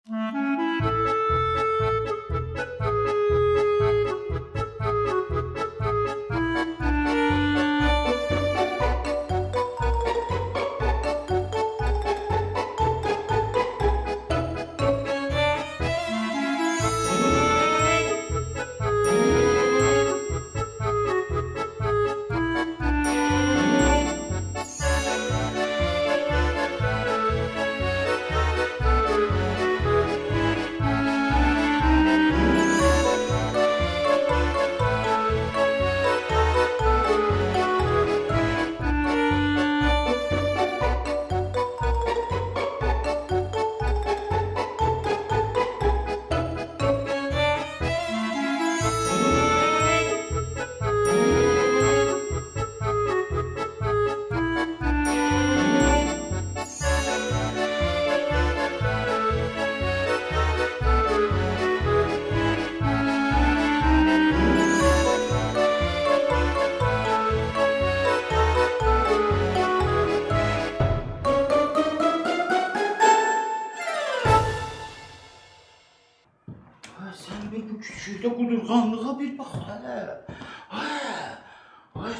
Küçükdə qudurğanlığa bir bax hələ. Ay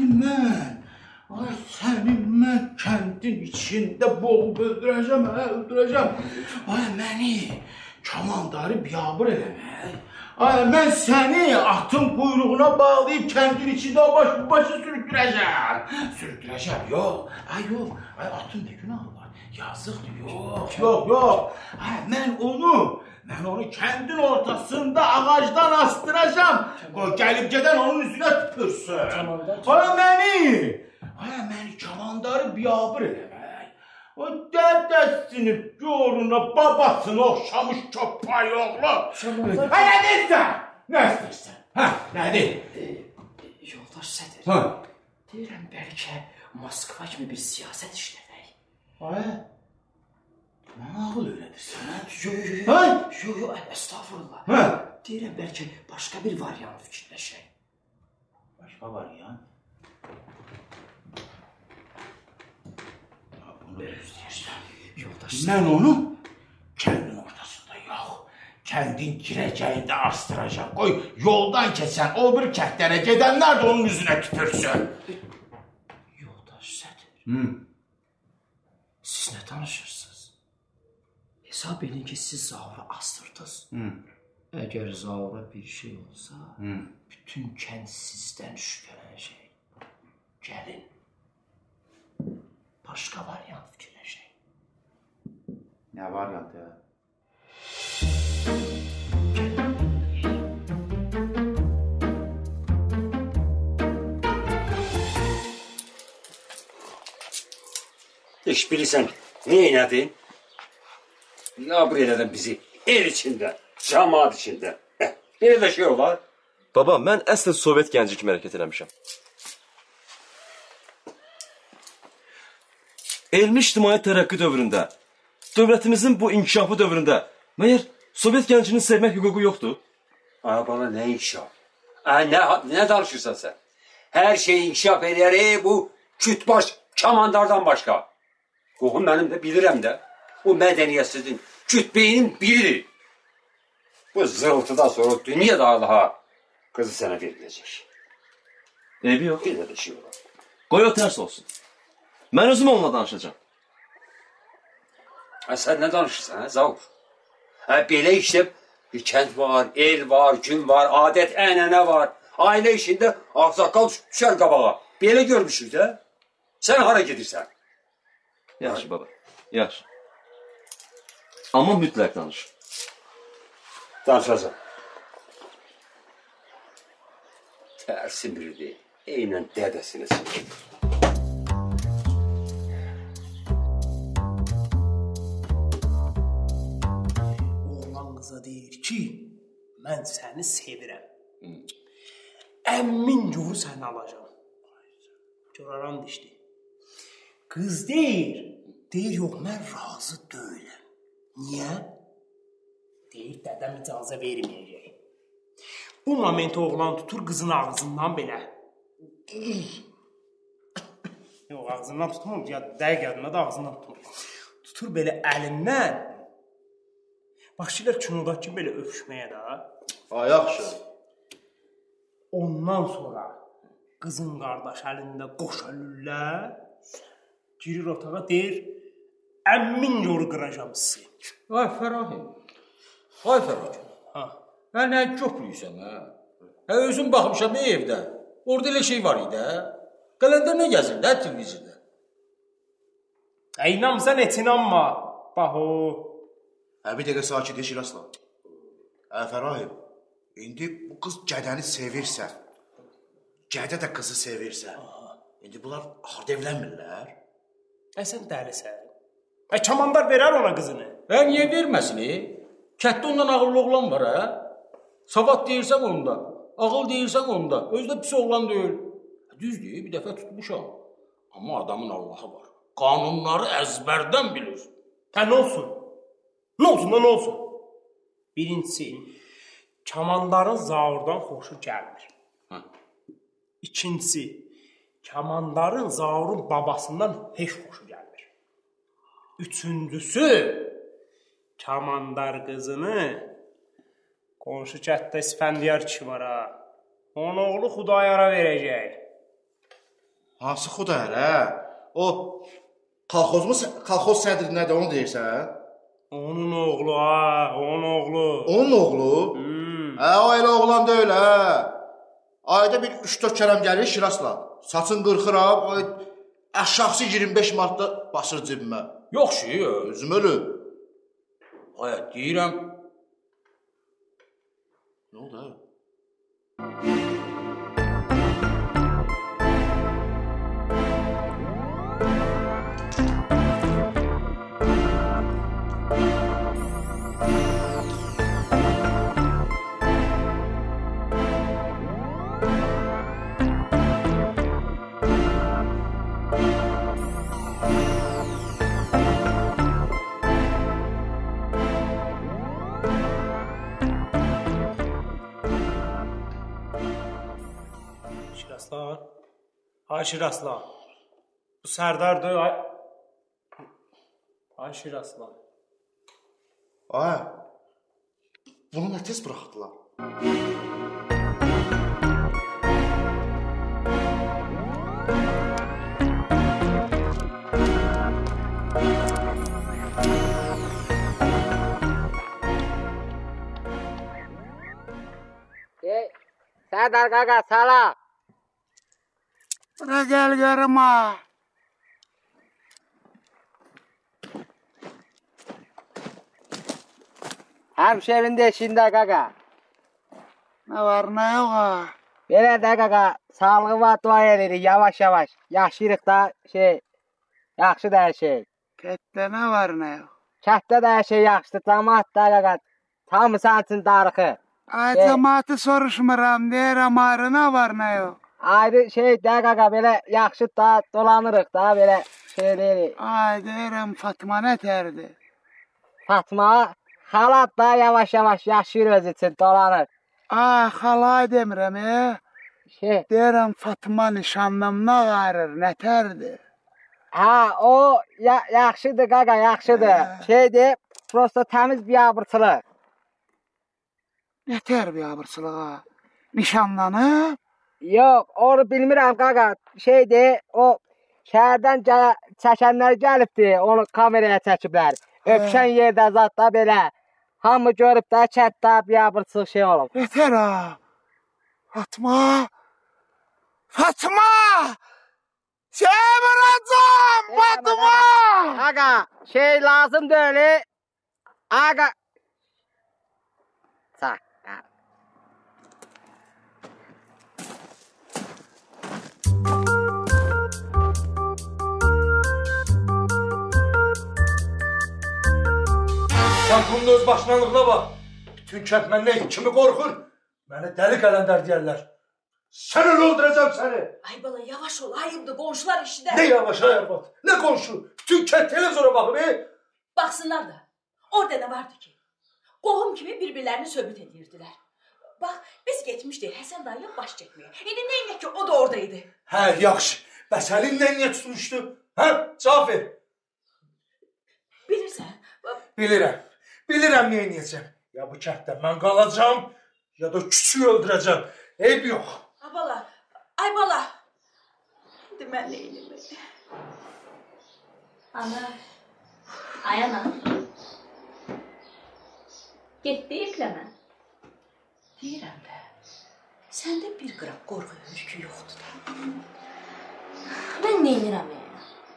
sənin mən kəndin içində boğub öldürəcəm. Ay məni kamandarı biyabır eləmək. Ay mən səni atın quyruğuna bağlayıb kəndin içində o başı sürüktürəcəm. Yox. Ay atın nə günahı var? Yazıqdır, yox. Ay mən onu kəndin ortasında ağacdan astıracam. Qoy gəlib gedən onun üzünə tüpürsün. Məni kamandarı biyabır eləmək. O dədəsini, yoruna, babasını oxşamış köpay oğlu. Nə istəyirsən? Nədir? Yoldaş Sədir, deyirəm bəlkə Moskva kimi bir siyasət işlədək. Mənə ağıl öyrədirsən, Yox, estağfurullah. Deyirəm bəlkə başqa bir variant fikirləşək. Başqa variant? Bunu istəyirsən. Yoldaş Mən onu kəndin ortasında yox, kəndin girəcəyində astıracaq. Qoy yoldan keçən o bir kəndlərə gedənlər də onun üzünə tüpürsün. Yoldaş Sədir, siz nə danışırsınız? Hesab edin ki, siz Zaura astırdınız. Əgər Zaura bir şey olsa, bütün kənd sizdən şübhələnəcək. Gəlin, başqa variant fikirləşək. Nə variantı? İş bilirsən, nə elədin? Nabır elədin bizi el içində, cəmaat içində. Belə də şey olar. Baba, mən əslən Sovet gənci kimi hərəkət eləmişəm. Elmi ictimai tərəqqi dövründə, dövlətimizin bu inkişafı dövründə məyər Sovet gəncinin sevmək hüququ yoxdur? Bana nə inkişaf? Nə danışırsan sən? Hər şey inkişaf eləyər, bu kütbaş kamandardan başqa. Qohum mənim də bilirəm də. Bu mədəniyyətsizin, kütbeyinin biridir. Bu zırıltıdan sonra dünya daha qızı sənə veriləcək. Eybi yox. Bir də şey olar. Qoy o tərs olsun. Mən özüm onunla danışacağım. Sən nə danışırsan, Zavur? Belə işdə bir kənd var, el var, gün var, adət, ənənə var. Ailə işində ağsaqqal düşər qabağa. Belə görmüşük də. Sən hara gedirsən? Yaxşı baba, yaxşı. Amma mütləq danış. Danışacaq. Tərsi biridir. Eynən dədəsini sınır. Oğlan qıza deyir ki, mən səni sevirəm. Əmmin yoru səni alacam. Coraran dişdi. Qız deyir, yox, mən razı deyiləm. Niyə? Deyir, dədəm icazə verməyəcək. Bu momenti oğlan tutur qızın ağzından belə. Yox, ağzından tutmur, dəqiq yadına da ağzından tutmur. Tutur belə əlindən, Başlayırlar kinodakı kimi belə öpüşməyə də. Ay yaxşı. Ondan sonra qızın qardaş əlində qoşulurlar. Girir otağa deyir, əmmin yolu qıracam sizi. Ay Fərahim. Ay Fərahim. Ha. Hə nə köplüysən hə? Hə özüm baxmışam evdə. Orada elə şey var idi hə? Qələndə nə gəzir də televizorda? İnanmısan et inanma. Bax o. Bir dəqiqə sakit eşir aslan. Fərahim, indi bu qız gədəni sevirsə, gədə də qızı sevirsə, indi bunlar axırda evlənmirlər. Sən dəlisən. Kamandar verər ona qızını. Hə niyə verməsin? Kətdə ondan ağıllı oğlan var hə? Savad deyirsən onda, ağıl deyirsən onda, özü də pis oğlan deyil. Düzdür, bir dəfə tutmuşam. Amma adamın Allahı var. Qanunları əzbərdən bilir. Hə nə olsun? Nə olsun da nə olsun? Birincisi, kamandarın Zaurdan xoşu gəlmir. Hə. İkincisi, kamandarın Zaurun babasından heç xoşu gəlmir. Üçüncüsü, kamandar qızını qonşu kətdə İspəndiyar kişi var ha. Onun oğlu Xudayara verəcək. Hansı Xudayar hə? O kolxoz sədri nədir onu deyirsən? Onun oğlu ha, onun oğlu. Onun oğlu? O elə oğlan deyil hə. Ayda bir 3-4 kərəm gəlir Şirasla. Saçın qırxıram, aşağısı 25 manatda basır cibimə. Yox şey, Özüm ölü. ay deyirəm. Nə oldu hə? Şiraslan. Ay Şiraslan. Bu Sərdardır. Ay Şiraslan. Ay, bunu nə tez buraxdılar? Sərdar qaqa, salam. Bura gəl görüm ha. Həmşerin deşində qaqa. Nə var, nə yox ha? Belə də qaqa, sağlığıma dua edirik yavaş-yavaş. Yaşayırıq da yaxşı da hər şey. Kətdə nə var, nə yox? Kətdə də hər şey yaxşıdır, cəmaət da qaqa. Tamı sənin üçün darıxı. Ay, cəmaatı soruşmuram, deyirəm ayrı nə var, nə yox? Ayrı də qaqa, belə yaxşı da dolanırıq da, belə şey deyirik. Ay, deyirəm Fatma nətərdir? Fatma, xalat da yavaş-yavaş yaşayır öz üçün, dolanır. Ay, xalay demirəm, Deyirəm Fatma nişanlımına qarır, nətərdir? Hə, o yaxşıdır qaqa, yaxşıdır. Şeydir, prosto təmiz biabırçılıq. Nətər biabırçılığa? Nişanlanıb? Yox, onu bilmirəm qaqa. Şeydir, o şəhərdən çəkənlər gəlibdi, onu kameraya çəkiblər. Öpüşən yerdə zat da belə. Hamı görüb də kətdə biabırçılıq şey olub. Nətər ha? Fatma! Fatma! Sevirəcəm Fatma! Qaqa, şey lazım deyil. Qaqa. Sağ. Sən bunun öz başlanlığına bax. Bütün kənd məndən kimi qorxur. Məni dəli qələndər deyərlər. Sən öyle öldürəcəm səni. Ay bala yavaş ol, ayıbdır, qonşular işdə. Ne yavaş ay arvad, ne qonşu. Bütün kənd televizora baxıb, Baxsınlar da, orada ne vardı ki? Qohum kimi bir-birlərini söhbət edirdilər. Bax, biz getmişdik Həsən dayıya baş çəkməyə. İndi neynək ki, o da oradaydı. Hə, yaxşı. Bəs əlindən niyə tutmuşdu? Hə, cavab ver. Bilirsən, Bilirəm. Bilirəm nə edəcəm. Ya bu kənddə mən qalacağam, ya da küçüyü öldürəcəm. Eyb yox. Ay bala. İndi mən neyim? Ana. Ay ana. Getdi ipləmə. Deyirəm də. Səndə bir qıraq qorxu hürkü yoxdur da. Mən neynirəm ya?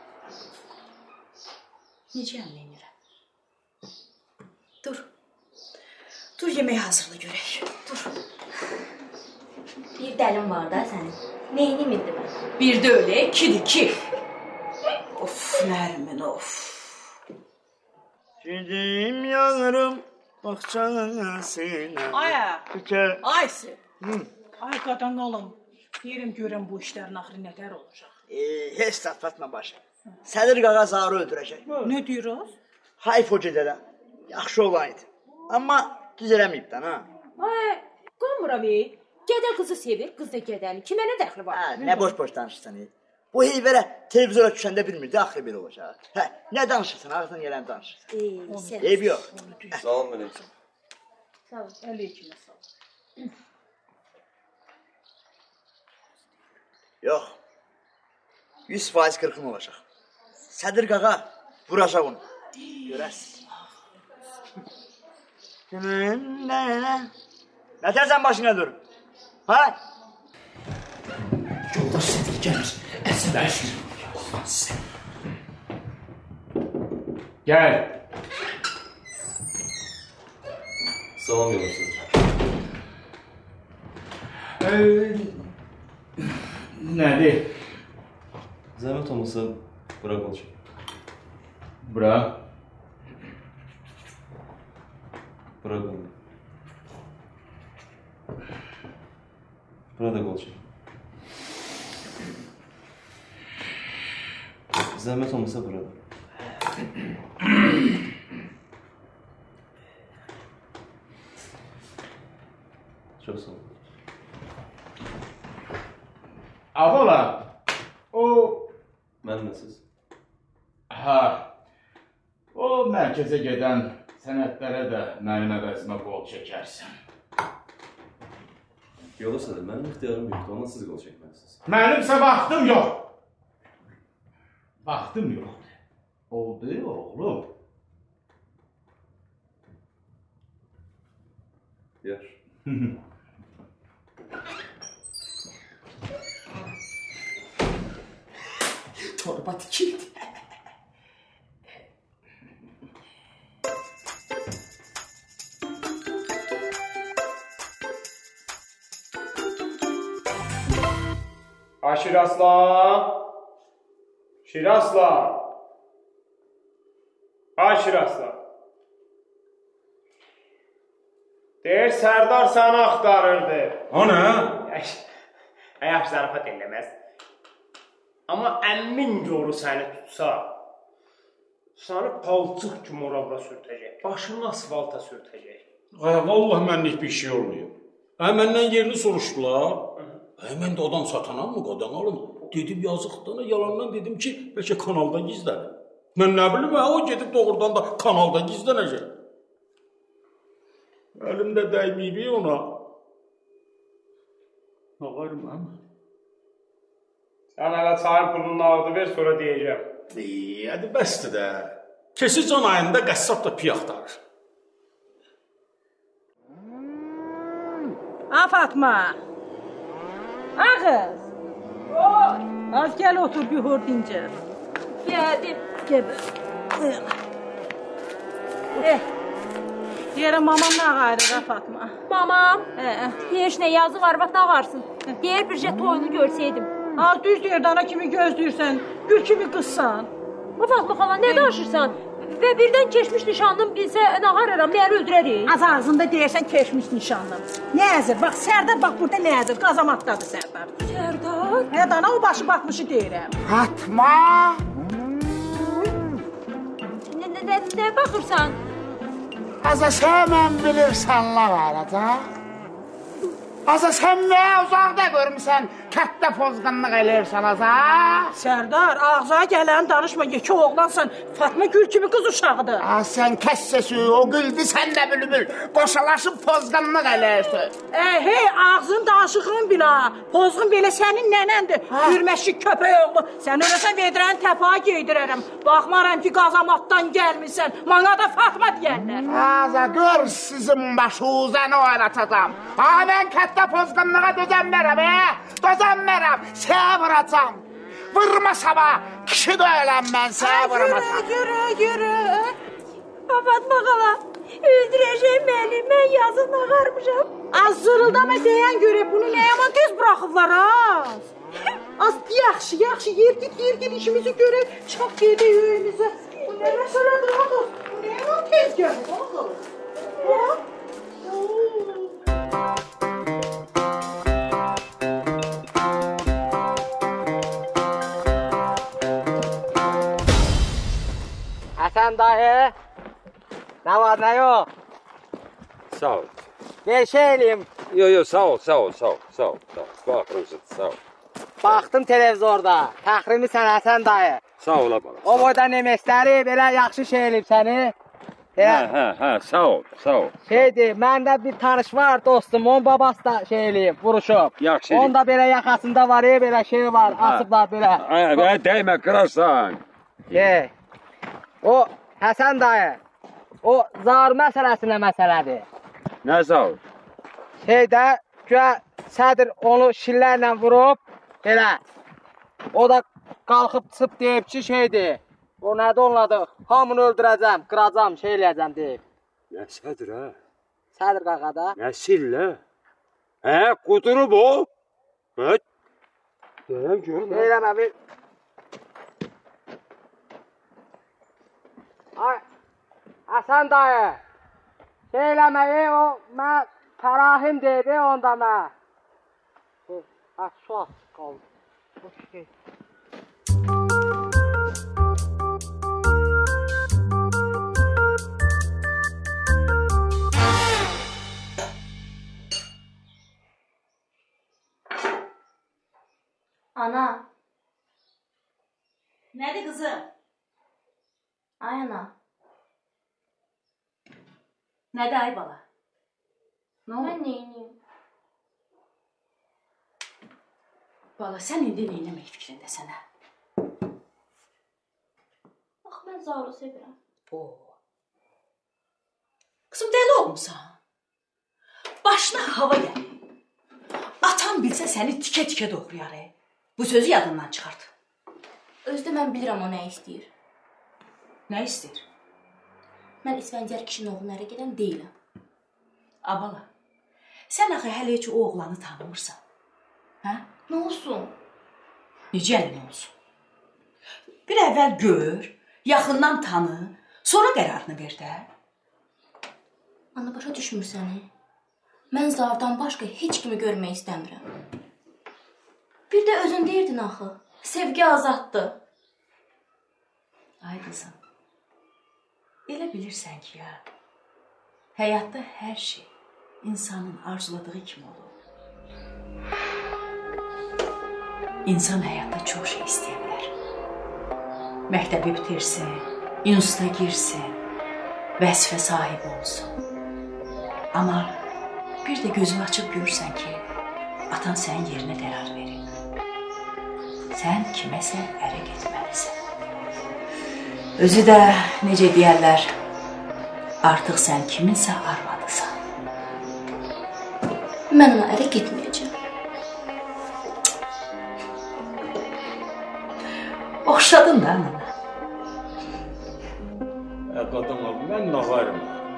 Necəyəm neynirəm? Dur. Dur yemək hazırla görək. Dur. Bir dəlim var da sənin. Neynim indi mən? Bir də öyle, ikidir ki. Of Nərmin of. Gedim yanırım bahçesine. Aya, Tüke. aysı. Ay qadan qalım. Deyirəm görəm bu işlərin axırı nətər olacaq. Heç satfatma başı. Sədir qağa zarı öldürəcək. Nə deyirsiniz? Hayf o gedərə. Yaxşı olaydı. Amma düz eləməyibdən ha. Ay, qoymur abi. Gədə qızı sevir, qız da gedəni. Kimə nə dəxli var? Hə, nə boş-boş danışırsan. Bu heyvərə televizora düşəndə bilmirdi, axı belə olacaq. Hə, nə danışırsan, ağzından gələn danışırsan. Eyb yox. Sağ olun Melek. Sağ ol. Əleyküm sağ ol. Yox. 100% qırxın olacaq. Sədir qağa vuracaq onu. Görərsiz. Nətərsən başına dur? Ha? Yoldaş Sədik gəlir. Əsəbləşir. Olmaz. Gəl. Salam yoldaşlar. Nədir? Zəhmət olmasa bura qolçaq. Bura. Bura qolçaq. Burada qolçaq. Zəhmət olmasa burada. Çox sağ olun. Abala, o... Mənimləsiz. Ha, o mərkəzə gedən sənədlərə də mənim əvəzimə qol çəkərsən. Yoldaşlar, mənim ixtiyarım yoxdur, ona siz qol çəkməlisiniz. Mənimsə vaxtım yox. Vaxtım yoxdur. Oldu oğlum. Yaxşı. Torba tikildi. Ay Şiraslan. Şiraslan. Ay Şiraslan. Deyir Sərdar səni axtarırdı. O nə? Yaxşı zarafat eləməz. Amma əmmin yoru səni tutsa, səni palçıq kimi ora sürtəcək. Başını asfalta sürtəcək. Ay, vallahi mənlik bir şey olmuyor. Məndən yerini soruşdular. Mən də adam satanam mı, qadan alım? Dedim yazıqdana, yalandan dedim ki, bəlkə kanalda gizlənir. Mən nə bilim, o gedib doğrudan da kanalda gizlənəcək. Əlim də dəymiydi ona. Nə qarım, həm? Sən hələ çayın pulunun nağdı ver, sonra deyəcəm. Hadi bəsdir də. Keçi can ayında qəssab da piy axtarır. Ha Fatma. Ha qız. Az gəl otur bir hor dincəl. Gəldim. Gəl. Deyirəm mamam nə ağarır ha Fatma. Mamam. Heç nə yazıq arvad ağarsın. Deyir bir toyunu görsəydim. Az düz deyir, dana kimi gözləyirsən, gül kimi qızsan. Fatma xala, nə danışırsan? Və birdən keçmiş nişanlım bilsə, nağararam, məni öldürərik. Az ağzında deyirsən keçmiş nişanlım. Nə əzir? Bax, Sərdar bax burada nə əzir? Qazamatdadır Sərdar. Sərdar? Hə, dana o başı batmışı deyirəm. Fatma! Nə baxırsan? Aza sən mən bilirsən la arada. Aza sən nə uzaqda görmüsən kətdə pozğunluq eləyirsən ha? Sərdar, ağzına gələni danışma, yekə oğlansan. Fatma Gül kimi qız uşağıdır. Sən kəs səsi, o güldü sən də bülbül. Qoşalaşıb pozğunluq eləyirsən. Hey, ağzın danışığın bila. Pozğun belə sənin nənəndir. Hürməşik köpək oğlu. Sən öləsən vedirən təpağa geydirərəm. Baxmaram ki, qazamatdan gəlmirsən. Mana da Fatma deyərlər. Aza gör sizin başınıza nə oynatacam. Mən kətdə pozğunluğa dözənmərəm, dözənmərəm. Səyə vuracam. Vurma sabah, kişi döyələm mən, səyə vurmasam. Yürü. Fatma xala, öldürəcək məni. Mən yazın ağarmışam. Az zırıldama deyən görə bunu nə yaman tez buraxıblar ha? Az yaxşı, yer git işimizi görək. Çox gedək öyümüzə. Bu nə məsələdir ha dost? Bu nə yaman tez gəlir ha? Həsən dayı, nə var, nə yox? Sağ ol. Bir şey eləyim. Yo, sağ ol. Baxırım, sağ ol. Baxdım televizorda, təxrimisən Həsən dayı. Sağ ol, bala. O boyda nemesləri belə yaxşı şey eləyib səni. Hə, sağ ol. Şeydir, məndə bir tanış var dostum, onun babası da şey eləyib, vuruşub. Yaxşı. Onun da belə yaxasında var, belə şey var, asıblar belə. Dəymə, qırarsan. O, Həsən dayı, o zar məsələsinə məsələdir. Nə zar? Şeydə, güya sədr onu şillərlə vurub, belə. O da qalxıb çıxıb deyib ki, şeydir. O nədir onun adı? Hamını öldürəcəm, qıracam, şey eləyəcəm deyib. Nə sədr, hə? Sədr qaqada. Nə sillə? Hə, qudurub o? Hə? Deyəm, görüm. Deyirəm, bir. Ay, Həsən dayı. Şey eləməyi, o, mən Fərahim dedi, onda mən. Su az qaldı. Ana. Nədir qızım? Ay ana. Nədir ay bala? Nə oldu? Mən neyiniyim? Bala, sən indi neyinəmək fikrindəsən, hə? Bax, mən Zauru sevirəm. Qızım, dəli olmuşsan. Başına hava gəlir. Atan bilsə səni tikə-tikə doğrayar. Bu sözü yadından çıxart. Özdə mən bilirəm o nə istəyir. Nə istəyir? Mən İsfəndiyar kişinin oğluna ərə gedən deyiləm. Abala, sən axı hələ heç o oğlanı tanımırsan. Hə? Nə olsun? Necə yəni nə olsun? Bir əvvəl gör, yaxından tanı, sonra qərarını ver də. Ana, başa düşmür səni. Mən Zardan başqa heç kimi görmək istəmirəm. Bir də özün deyirdin axı, sevgi azaddır. Ay qızım, elə bilirsən ki ya, həyatda hər şey insanın arzuladığı kimi olur. İnsan həyatda çox şey istəyə bilər. Məktəbi bitirsin, instituta girsin, vəzifə sahibi olsun. Amma bir də gözünü açıb görürsən ki, atan sənin yerinə qərar verir. Sən kiməsə ərə getməlisən. Özü də, necə deyərlər, artıq sən kiminsə arvadısan. Mən ona ərə getməyəcəm. Oxşadın da anana. Qadın ol, mən nə varım?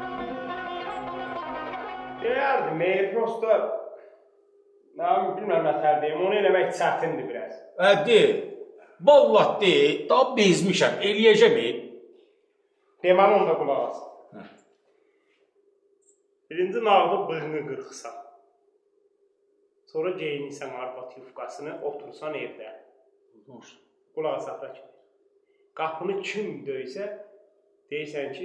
Deyərdim, prosta, mən bilməm nətərdəyim, onu eləmək çətindir biraz. Deyil, vallah deyil, daha bezmişəm, eləyəcəm. Deməli, onda qulaq asın. Birinci nağda bığını qırxsan. Sonra geyinirsən arbat yufqasını, otursan evdə. Qulaq asaqla ki. Qapını kim döysə, deyirsən ki,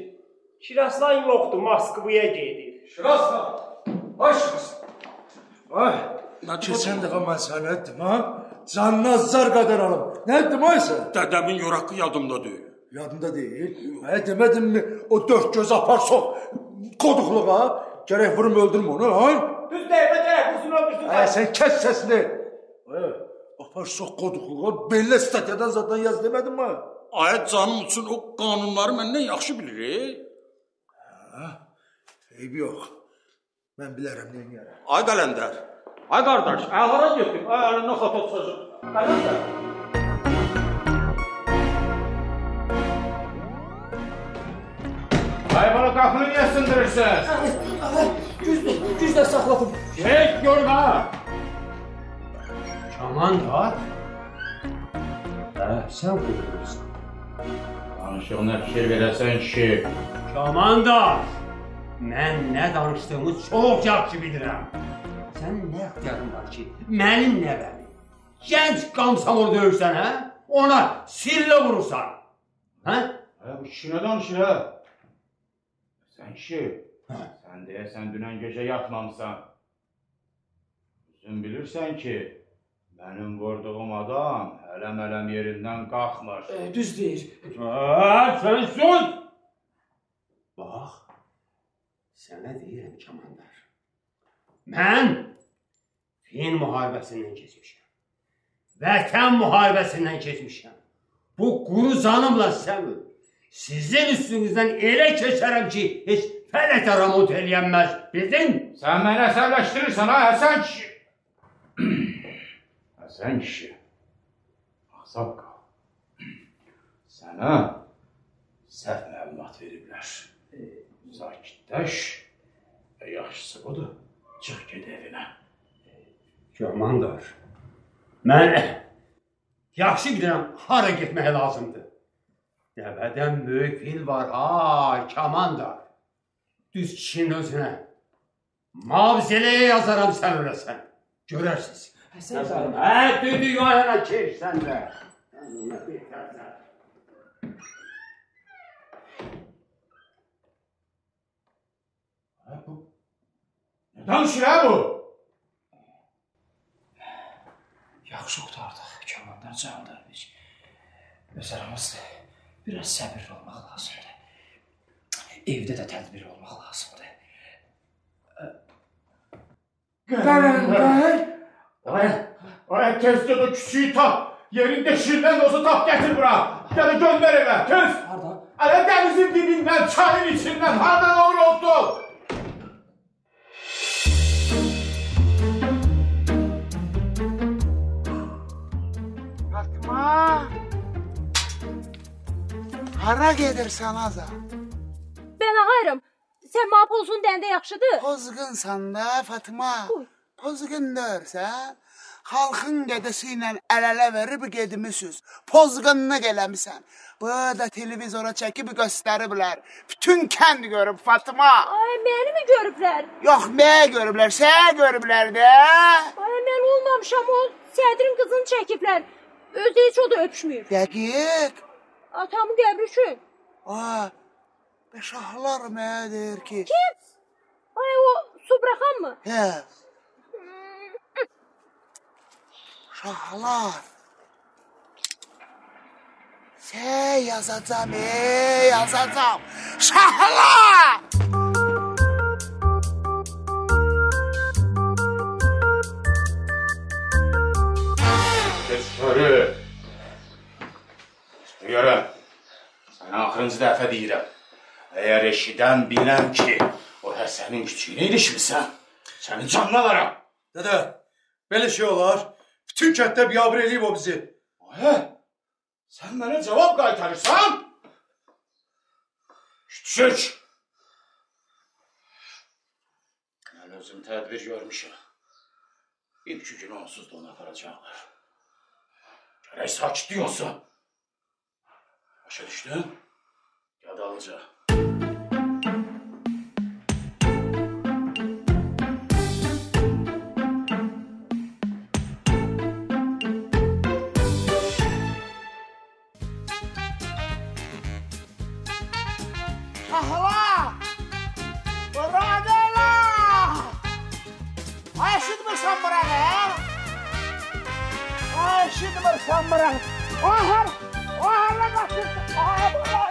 Şiraslan yoxdur, Moskvaya gedir. Şiraslan! Ay Şiraslan! Ay! Keçən dəfə mən sənə etdim, ha? Canına zar qədər alım. Nə etdim ay sən? Dədəmin yoraqı yadımda deyil. Yadında deyil. Mənə demədin mi o dörd göz apar sox qoduqluğa? Gərək vurum öldürüm onu, ha? Düz deyilmə gərək vursun öldürsün. Sən kes səsini. Apar sox qoduqluğa belli statyadan zaten yaz demədin mi? Ay canım üçün o qanunları məndən yaxşı bilir. Eybi yox. Mən bilərəm nə edərəm. Ay Qələndər. Ay qardaş, hara getdin? Ay əlindən xata çıxacaq. Qələndər. Ay bana qapını niyə sındırırsınız? Güzlə saxladım. Çek görüm ha. Kamandar. Sən buyurursan. Danışığına fikir verəsən ki. Kamandar. Mən nə danışdığımı çox yaxşı bilirəm. Sən nə ixtiyarın var ki, mənim nəvəmi gənc qamsamur döyürsən, hə? Ona sillə vurursan. Hə? Bu kişi nə danışır, hə? Sən kişi, sən deyəsən dünən gecə yatmamısan. Üzün bilirsən ki, mənim vurduğum adam hələm-hələm yerindən qalxmır. Düz deyir. Sən sus! Bax, sənə deyirəm Kamandar. Mən Fin müharibəsindən keçmişəm. Vətən müharibəsindən keçmişəm. Bu quru canımla səmür. Sizin üstünüzdən elə keçərəm ki, heç fələtə ramot eləyənməz. Bildin? Sən məni əsəbləşdirirsən, ha, Həsən kişi. Həsən kişi. Axsaq qal. Sənə səhv məlumat veriblər. Sakitləş. Yaxşısı budur. Çıx ged evinə. Kamandar, mən yaxşı bilirəm hara getməyə lazımdır. Dəvədən böyük fil var, ha, Kamandar. Düz kişinin özünə. Mavzələyə yazaram sən öləsən. Görərsiniz. Düdü yoyana keş sən də. Ne danışır ha bu? Yaxşı qutardıq, Kamandar candır biz. Öz aramızda biraz səbirli olmaq lazımdır. Evdə də tədbir olmaq lazımdır. Qələndər! Ay tez gel o küçüğü tap. Yerinde şirden olsa tap getir bura. Ya da gönder eve. Tez! Harada? Ala denizin dibinden, çayın içinden. Hardan olur oldu? Fatma! Hara gedirsən Azam? Ben ağayırım. Sen ma pozun dende yaxşıdır. Pozğunsan da Fatma. Pozğun dörsən. Xalqın qədəsi ilə əl-ələ verib gedmisiniz. Pozğunluq eləmisən. Bu da televizora çəkib göstəriblər. Bütün kənd görüb Fatma. Ay, məni mi görüblər? Yox, mənə görüblər, sənə görüblər də. Ay, mən olmamışam, o sədrin qızını çəkiblər. Özü heç o da öpüşmür. Dəqiq. Atamın qəbri üçün. Şahlar mənə deyir ki... Kim? Ay, o Subraxan mı? Hə. Şahlar. Sən yazacam, yazacam. Şahlar! Dışarı. Yürü. Sana axırıncı dəfə deyirəm. Əgər eşidən biləm ki, o Həsənin küçüyünə ilişmirsən, səni canına alaram. Dədə, belə şey olar. Bütün kənddə biabır eləyib o bizi. Sən mənə cavab qaytarırsan? Küçük. Mən özüm tədbir görmüşəm. İlk gün onsuz da onu aparacaqlar. Gərək sakitlik olsun. Başa düşdün? Yadalıca. Şahlar! Buradeler! Ay eşitmirsən buranı, he? Özümü sanmıram. O harla kaçırsın.